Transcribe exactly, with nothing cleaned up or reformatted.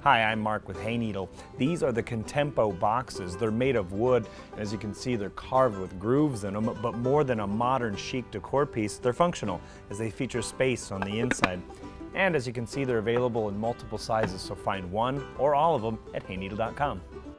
Hi, I'm Mark with Hayneedle. These are the Contempo boxes. They're made of wood, and as you can see, they're carved with grooves in them, but more than a modern chic decor piece, they're functional as they feature space on the inside. And as you can see, they're available in multiple sizes, so find one or all of them at hayneedle dot com.